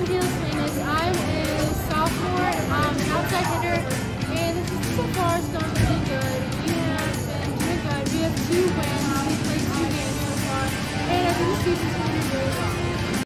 Michaela's Salinas. I'm a sophomore, an outside hitter, and this is so far it's going pretty good. We have been doing good. We have 2 wins.